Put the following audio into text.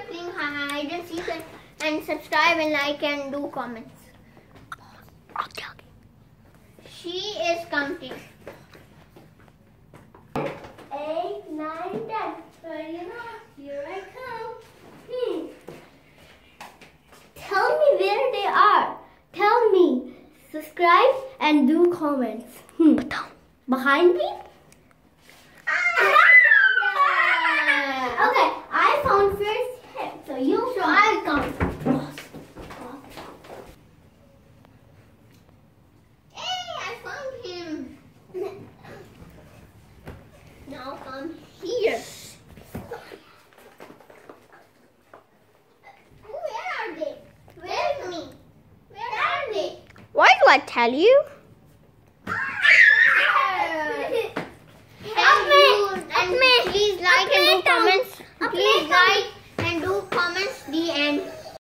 playing hide and seek and subscribe and like and do comments. She is counting. 8, 9, 10. Ready or not? Here I come. Tell me where they are. Tell me. Subscribe and do comments. Behind me? Okay, I found first him. So you show I count. Hey, I found him. Now come here. Where are they? Where's me? Where are they? Why do I tell you?